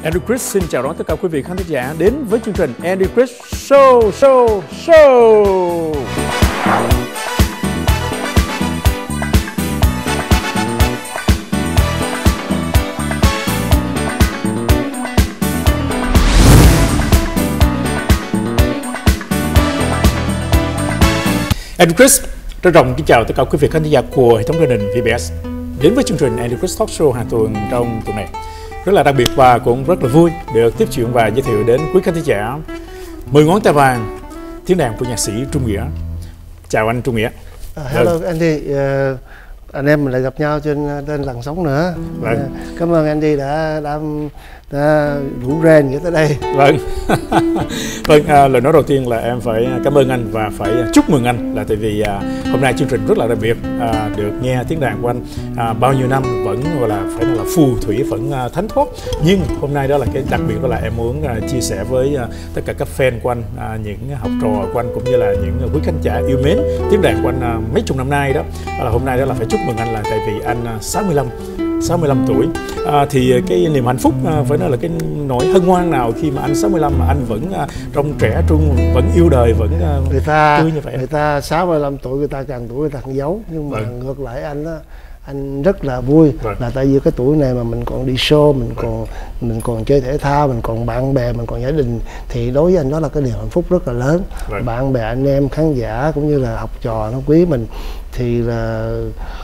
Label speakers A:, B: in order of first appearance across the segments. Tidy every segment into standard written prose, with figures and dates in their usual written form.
A: Andy Chris xin chào đón tất cả quý vị khán thính giả đến với chương trình Andy Chris Show. Andy Chris trân trọng kính chào tất cả quý vị khán giả của hệ thống truyền hình VBS đến với chương trình Andy Chris Talk Show hàng tuần trong tuần này. Rất là đặc biệt và cũng rất là vui được tiếp chuyện và giới thiệu đến quý khán giả 10 ngón tay vàng tiếng đàn của nhạc sĩ Trung Nghĩa. Chào anh Trung Nghĩa.
B: Hello Andy, anh em mình lại gặp nhau trên làn sóng nữa. Cảm ơn Andy đã rủ rèn tới đây.
A: Lời nói đầu tiên là em phải cảm ơn anh và phải chúc mừng anh, là tại vì hôm nay chương trình rất là đặc biệt, được nghe tiếng đàn của anh bao nhiêu năm vẫn gọi là phải nói là phù thủy, vẫn thánh thoát. Nhưng hôm nay đó là cái đặc biệt, đó là em muốn chia sẻ với tất cả các fan của anh, những học trò của anh cũng như là những quý khán giả yêu mến tiếng đàn của anh mấy chục năm nay đó, là hôm nay đó là phải chúc mừng anh, là tại vì anh 65 tuổi. Thì cái niềm hạnh phúc, phải nói là cái nỗi hân hoan nào khi mà anh 65 mà anh vẫn trong trẻ trung, vẫn yêu đời, vẫn tươi như vậy.
B: Người ta 65 tuổi người ta càng tuổi người ta càng giấu, nhưng mà ngược lại anh đó, anh rất là vui, là tại vì cái tuổi này mà mình còn đi show, mình còn chơi thể thao, mình còn bạn bè, mình còn gia đình, thì đối với anh đó là cái niềm hạnh phúc rất là lớn. Bạn bè, anh em, khán giả cũng như là học trò nó quý mình, thì là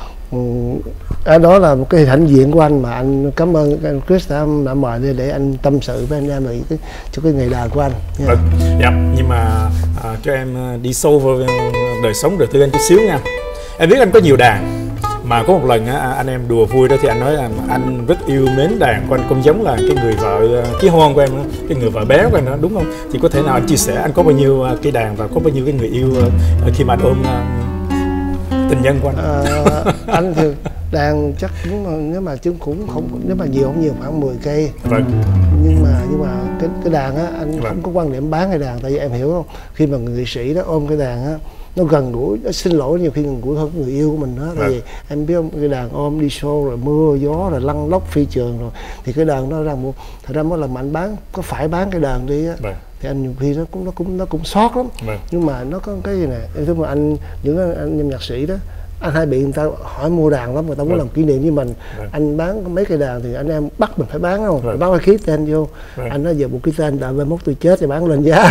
B: đó là một cái hãnh diện của anh, mà anh cảm ơn anh Chris đã mời để anh tâm sự với anh em về cho cái nghề đàn của anh.
A: Nhưng mà cho em đi sâu vào đời sống đời tư anh chút xíu nha. Em biết anh có nhiều đàn, mà có một lần anh em đùa vui đó thì anh nói là anh rất yêu mến đàn của anh, cũng giống là cái người vợ chí hôn của em đó, cái người vợ bé của anh đó, đúng không? Thì có thể nào anh chia sẻ anh có bao nhiêu cây đàn và có bao nhiêu cái người yêu khi mà anh ôm tình nhân của anh?
B: Anh thì đàn chắc cũng, nếu mà cũng không, nếu mà nhiều không nhiều, khoảng 10 cây. Nhưng mà cái đàn á, anh không có quan điểm bán cái đàn, tại vì em hiểu không, khi mà người nghệ sĩ đó ôm cái đàn á, nó gần gũi, xin lỗi nhiều khi gần gũi hơn người yêu của mình đó. Tại vì em biết không, cái đàn ôm đi show rồi mưa gió rồi lăn lóc phi trường rồi, thì cái đàn nó thật ra mỗi lần mà anh bán, có phải bán cái đàn đi á, thì anh nhiều khi nó cũng sót lắm. Nhưng mà nó có cái gì nè, em thấy mà những anh em nhạc sĩ đó, anh hay bị người ta hỏi mua đàn lắm, người ta muốn làm kỷ niệm với mình. Anh bán mấy cây đàn thì anh em bắt mình phải bán không, phải bán cái ký tên vô. Anh nói giờ một ký tên đợi mai mốt tôi chết thì bán lên giá.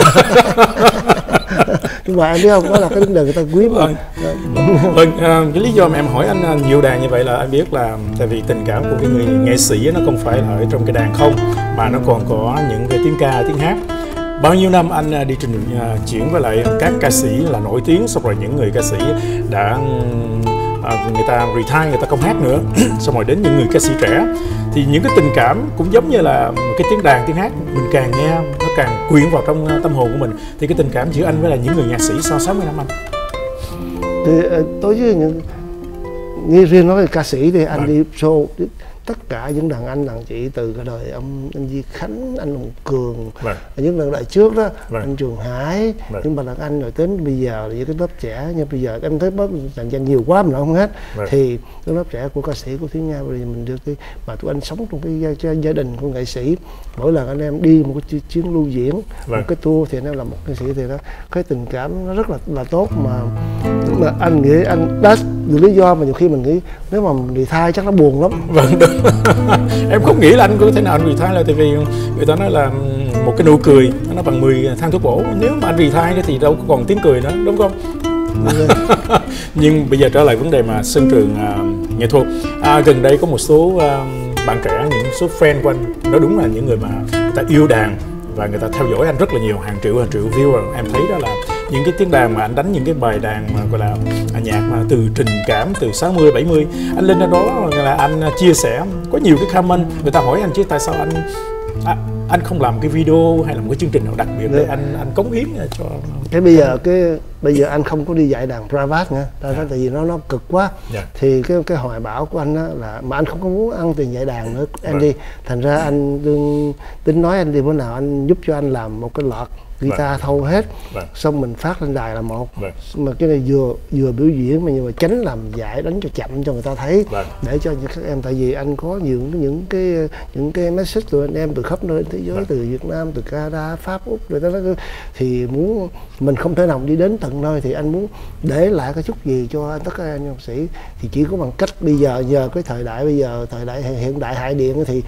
B: Nhưng mà anh biết không, đó là cái vấn đề người ta quý mình.
A: Cái lý do mà em hỏi anh nhiều đàn như vậy là anh biết là tại vì tình cảm của cái người nghệ sĩ nó không phải là ở trong cái đàn không, mà nó còn có những cái tiếng ca, tiếng hát. Bao nhiêu năm anh đi trình diễn với lại các ca sĩ là nổi tiếng, xong rồi những người ca sĩ đã người ta retire, người ta không hát nữa, xong rồi đến những người ca sĩ trẻ, thì những cái tình cảm cũng giống như là cái tiếng đàn, tiếng hát, mình càng nghe nó càng quyện vào trong tâm hồn của mình. Thì cái tình cảm giữa anh với là những người nhạc sĩ sau 60 năm anh?
B: Thì đối với những nghe riêng nói về ca sĩ thì anh đi show tất cả những đàn anh đàn chị từ cái đời anh Di Khánh, anh Hùng Cường, những lần đại trước đó, anh Trường Hải, những bà đàn anh rồi đến bây giờ là những cái lớp trẻ. Nhưng bây giờ em thấy lớp dàn danh nhiều quá mình không hết. Thì cái lớp trẻ của ca sĩ của Thúy Nga bây giờ mình được cái mà tụi anh sống trong cái gia đình của nghệ sĩ. Mỗi lần anh em đi một cái chuyến lưu diễn, một cái tour thì anh em là một nghệ sĩ, thì đó cái tình cảm nó rất là tốt. Mà anh nghĩ anh đó là lý do mà nhiều khi mình nghĩ nếu mà mình retire chắc nó buồn lắm.
A: Em không nghĩ là anh có thể nào anh retire, là tại vì người ta nói là một cái nụ cười nó bằng 10 thang thuốc bổ. Nếu mà anh retire thì đâu có còn tiếng cười nữa, đúng không? Nhưng bây giờ trở lại vấn đề mà sân trường nghệ thuật, gần đây có một số bạn trẻ, những số fan của anh, đó đúng là những người mà người ta yêu đàn và người ta theo dõi anh rất là nhiều, hàng triệu viewer. Em thấy đó là những cái tiếng đàn mà anh đánh, những cái bài đàn mà gọi là nhạc mà từ tình cảm, từ 60, 70, anh lên đó là anh chia sẻ, có nhiều cái comment người ta hỏi anh chứ tại sao anh không làm cái video hay là một cái chương trình nào đặc biệt để anh cống hiến cho
B: cái bây giờ cái bây giờ anh không có đi dạy đàn private nữa, tại vì nó cực quá. Thì cái hoài bão của anh á là mà anh không có muốn ăn tiền dạy đàn nữa anh đi, thành ra anh tính nói anh đi bữa nào anh giúp cho anh làm một cái loạt guitar thâu hết, xong mình phát lên đài là một, mà cái này vừa biểu diễn mà nhưng mà tránh làm dạy đánh cho chậm cho người ta thấy, để cho các em, tại vì anh có những cái message từ anh em từ khắp nơi thế giới, từ Việt Nam, từ Canada, Pháp, Úc rồi đó, thì muốn mình không thể nào đi đến tận nơi, thì anh muốn để lại cái chút gì cho tất cả anh em nhạc sĩ, thì chỉ có bằng cách bây giờ cái thời đại bây giờ, thời đại hiện đại hại điện thì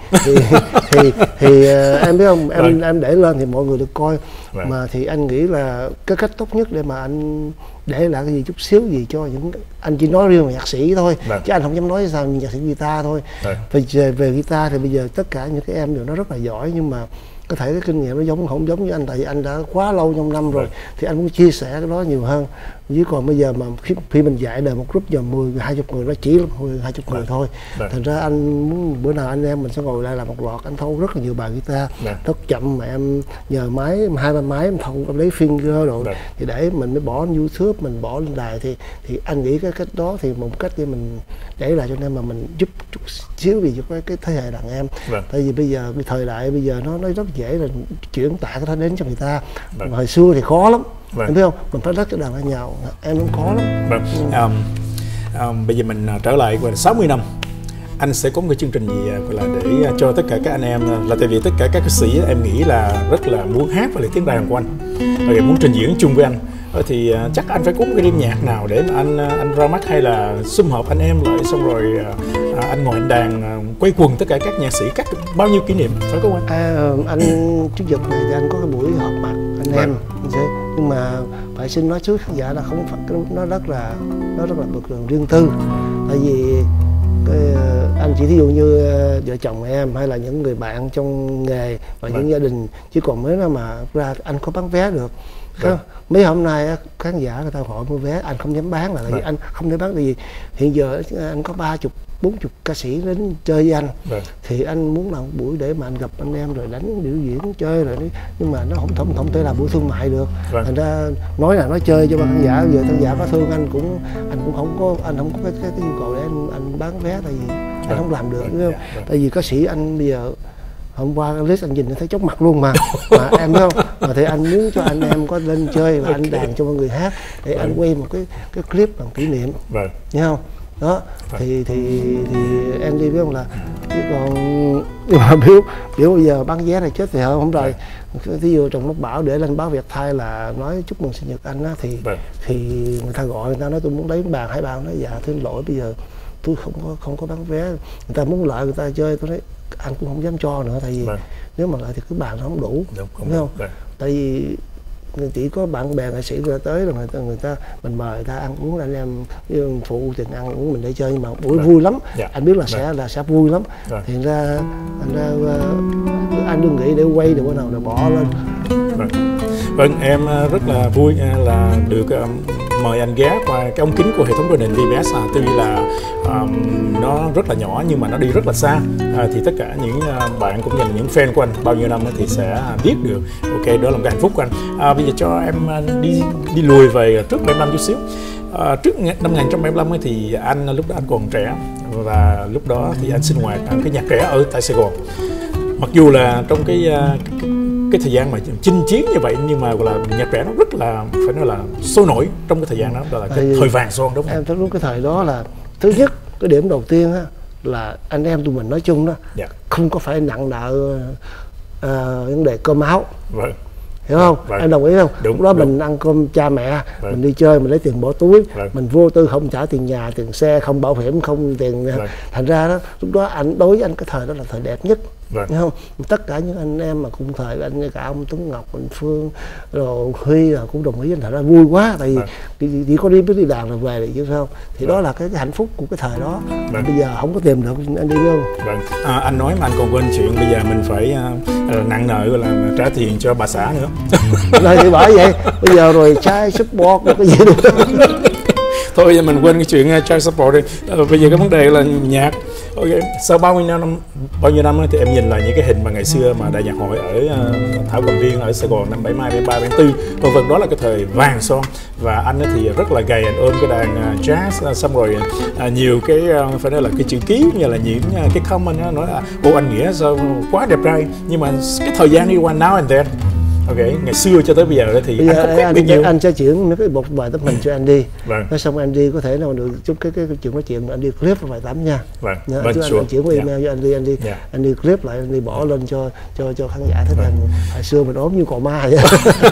B: em biết không, em để lên thì mọi người được coi. Mà thì anh nghĩ là cái cách tốt nhất để mà anh để lại cái gì chút xíu gì cho những anh chỉ nói riêng về nhạc sĩ thôi, chứ anh không dám nói sao nhạc sĩ guitar thôi. Về guitar thì bây giờ tất cả những cái em đều nó rất là giỏi, nhưng mà có thể cái kinh nghiệm nó không giống như anh, tại vì anh đã quá lâu trong năm rồi, thì anh muốn chia sẻ cái đó nhiều hơn. Chứ còn bây giờ mà khi mình dạy đời một group giờ 10-20 người, nó chỉ là 10-20 người thôi. Thành ra anh muốn bữa nào anh em mình sẽ ngồi lại làm một loạt, anh thâu rất là nhiều bài guitar rất chậm, mà em nhờ máy 2-3 máy em thâu, em lấy finger rồi thì để mình mới bỏ lên YouTube, mình bỏ lên đài, thì anh nghĩ cái cách đó thì một cách để mình để lại cho nên mà mình giúp chút xíu gì cho cái thế hệ đàn em. Tại vì bây giờ cái thời đại bây giờ nó rất dễ là chuyển tải cái đó đến cho người ta. Hồi xưa thì khó lắm. Em biết không, mình phải rất cái đàn anh nhào em cũng khó lắm.
A: Bây giờ mình trở lại gọi là 60 năm, anh sẽ có một cái chương trình gì gọi là để cho tất cả các anh em, là tại vì tất cả các ca sĩ em nghĩ là rất là muốn hát và lấy tiếng đàn của anh, và muốn trình diễn chung với anh, thì chắc anh phải có một cái đêm nhạc nào để mà anh ra mắt, hay là sum họp anh em lại xong rồi anh ngồi anh đàn quay quần tất cả các nhạc sĩ, các bao nhiêu kỷ niệm phải không anh?
B: Anh trước giờ này thì anh có cái buổi họp mặt anh em, nhưng mà phải xin nói trước khán giả là không phải, nó rất là một đường riêng tư. Tại vì anh chỉ thí dụ như vợ chồng em hay là những người bạn trong nghề và những gia đình, chứ còn mới mà ra anh có bán vé được. Mấy hôm nay khán giả người ta hỏi mua vé, anh không dám bán, là tại vì anh không thể bán, tại vì hiện giờ anh có 30-40 ca sĩ đến chơi với anh, thì anh muốn làm buổi để mà anh gặp anh em rồi đánh biểu diễn chơi rồi, nhưng mà nó không thể làm buổi thương mại được. Thành ra nói chơi cho khán giả, giờ khán giả có thương anh cũng không có cái nhu cầu để anh bán vé, tại vì anh không làm được, đúng không? Tại vì ca sĩ anh bây giờ hôm qua list anh nhìn thấy chóng mặt luôn mà em biết không, mà thì anh muốn cho anh em có lên chơi và anh đàn cho mọi người hát, để anh quay một cái clip bằng kỷ niệm, nghe không? Đó thì em đi biết không, là chứ còn nhưng mà biểu bây giờ bán vé này chết thì không rồi. Ví dụ Trần Quốc Bảo để lên báo Việt Thay là nói chúc mừng sinh nhật anh á, thì người ta gọi, người ta nói tôi muốn lấy bàn 2 bàn, nói dạ xin lỗi bây giờ tôi không có bán vé, người ta muốn lại người ta chơi, tôi nói anh cũng không dám cho nữa, tại vì nếu mà lại thì cái bàn nó không đủ, đúng không? Tại vì chỉ có bạn bè nghệ sĩ người ta tới rồi người ta mình mời người ta ăn uống, anh em phụ tiền ăn uống mình để chơi, nhưng mà buổi vui lắm, anh biết là sẽ vui lắm, thì ra anh đừng nghĩ để quay được bữa nào để bỏ lên.
A: Vâng, em rất là vui là được mời anh ghé qua cái ống kính của hệ thống truyền hình VBS. Tuy là nó rất là nhỏ nhưng mà nó đi rất là xa, thì tất cả những bạn cũng như là những fan của anh bao nhiêu năm thì sẽ biết được. Ok, đó là một cái hạnh phúc của anh. Bây giờ cho em đi lùi về trước 75 chút xíu. Trước năm 1975 thì anh lúc đó anh còn trẻ, và lúc đó thì anh sinh hoạt cái nhạc trẻ ở tại Sài Gòn. Mặc dù là trong cái thời gian mà chinh chiến như vậy, nhưng mà gọi là nhạc trẻ nó rất là phải nói là sôi nổi trong cái thời gian đó, là cái thời vàng son, đúng không?
B: Em thấy lúc cái thời đó là thứ nhất, cái điểm đầu tiên á, là anh em tụi mình nói chung đó, không có phải nặng nợ vấn đề cơm áo, hiểu không? Em đồng ý không? Lúc đó mình ăn cơm cha mẹ, mình đi chơi mình lấy tiền bỏ túi, mình vô tư không trả tiền nhà, tiền xe, không bảo hiểm, không tiền, thành ra đó lúc đó đối với anh cái thời đó là thời đẹp nhất. Thấy không? Tất cả những anh em mà cùng thời anh, cả ông Tuấn Ngọc, anh Phương rồi Huy là cũng đồng ý, anh thật ra vui quá, tại vì chỉ có biết đi đàn là về được chứ sao. Thì đó là cái hạnh phúc của cái thời đó. Bây giờ không có tìm được, anh đi biết không?
A: Anh nói mà anh còn quên chuyện bây giờ mình phải nặng nợ là trả tiền cho bà xã nữa.
B: Rồi thì bởi vậy bây giờ rồi child support cái gì được.
A: Thôi bây giờ mình quên cái chuyện child support đi. Bây giờ cái vấn đề là nhạc Ok, sau bao nhiêu năm thì em nhìn lại những cái hình mà ngày xưa mà đại nhạc hội ở Thảo Cầm Viên ở Sài Gòn năm 72, 73, 74, vân vân, đó là cái thời vàng son, và anh thì rất là gầy, anh ôm cái đàn jazz, xong rồi nhiều cái phải nói là cái chữ ký như là những cái comment nói là ô anh Nghĩa sao quá đẹp trai, nhưng mà cái thời gian đi qua now and then. Ok, ngày xưa cho tới bây giờ thì
B: bây
A: anh không biết bao nhiêu.
B: Anh sẽ chuyển một vài tấm hình cho anh đi.
A: Vâng.
B: Nói xong anh đi có thể nào được chút cái chuyện nói chuyện anh đi clip vài tấm nha.
A: Vâng.
B: Vâng, chứ anh chuyển qua email cho anh đi, anh đi clip lại, anh đi bỏ lên cho khán giả thấy rằng hồi xưa mình ốm như cò ma vậy.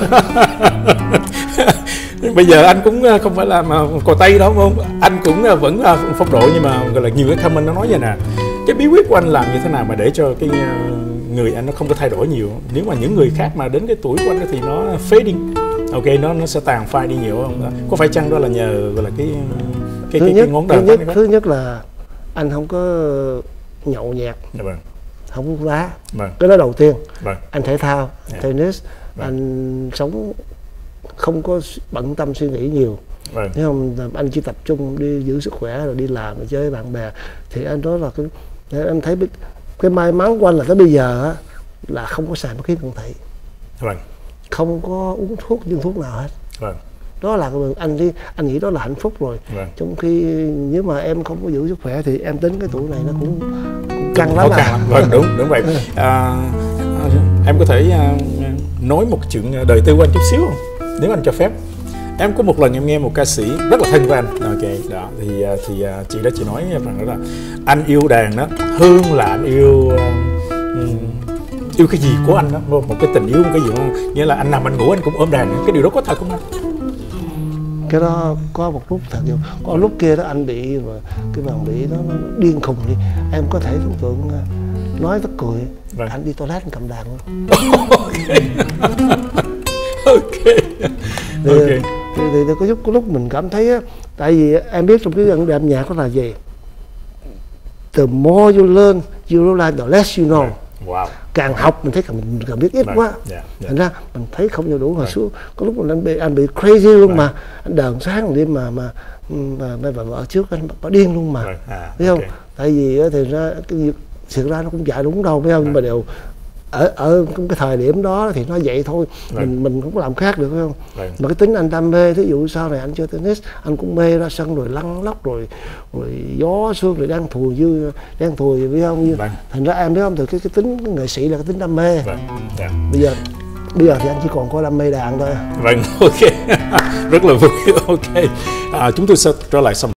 A: Bây giờ anh cũng không phải là mà cò Tây đâu, không? Anh cũng vẫn phong độ, nhưng mà gọi là nhiều cái comment nó nói vậy nè, cái bí quyết của anh làm như thế nào mà để cho cái người anh nó không có thay đổi nhiều? Nếu mà những người khác mà đến cái tuổi của anh thì nó fading, ok, nó sẽ tàn phai đi nhiều không? Có phải chăng đó là nhờ gọi là cái ngón đàn?
B: Thứ nhất là anh không có nhậu nhẹt,
A: vâng,
B: không hút lá,
A: vâng,
B: cái đó đầu tiên.
A: Vâng.
B: Anh thể thao, tennis,
A: vâng,
B: anh sống không có bận tâm suy nghĩ nhiều.
A: Vâng.
B: Thấy không? Anh chỉ tập trung đi giữ sức khỏe rồi đi làm rồi chơi với bạn bè, thì anh đó là anh thấy cái may mắn của anh là tới bây giờ là không có xài ma túy cận thị,
A: vâng,
B: không có uống thuốc viên thuốc nào hết.
A: Vâng.
B: Đó là anh nghĩ đó là hạnh phúc rồi.
A: Vâng.
B: Trong khi nếu mà em không có giữ sức khỏe thì em tính cái tuổi này nó cũng căng lắm.
A: Vâng, đúng vậy. Em có thể nói một chuyện đời tư của anh chút xíu không, nếu anh cho phép? Em có một lần em nghe một ca sĩ rất là thân với anh, ok, đó thì chị đó, chị nói rằng đó là anh yêu đàn đó hơn là anh yêu cái gì của anh đó, một cái tình yêu, một cái gì không, nghĩa là anh nằm anh ngủ anh cũng ôm đàn, cái điều đó có thật không anh?
B: Cái đó có một lúc thật, có lúc kia đó anh bị cái bàn bị nó điên khùng đi, em có thể tưởng tượng nói tất cười. Vâng. Anh đi toilet anh cầm đàn luôn.
A: Ok.
B: Thì có lúc mình cảm thấy á, tại vì em biết trong cái vấn đề âm nhạc đó là gì, the more you learn you realize the less you know.
A: Wow.
B: Càng học mình thấy mình càng biết ít quá. Thành ra mình thấy không nhiều đủ. Hồi xưa có lúc anh bị crazy luôn mà anh đờn sáng đêm mà vợ trước anh bỏ điên luôn mà, biết không? Tại vì thì ra cái việc thực ra nó cũng chạy đúng đâu, biết không? Nhưng mà đều ở cái thời điểm đó thì nó vậy thôi. Mình không có làm khác được, phải không? Mà cái tính anh đam mê, thí dụ sau này anh chơi tennis anh cũng mê ra sân rồi lăn lóc rồi gió sương rồi đang thùi biết không? Thành ra em biết không, từ cái tính cái nghệ sĩ là cái tính đam mê. Bây giờ thì anh chỉ còn có đam mê đàn thôi.
A: Vâng, ok. Rất là vui. Ok, chúng tôi sẽ trở lại sau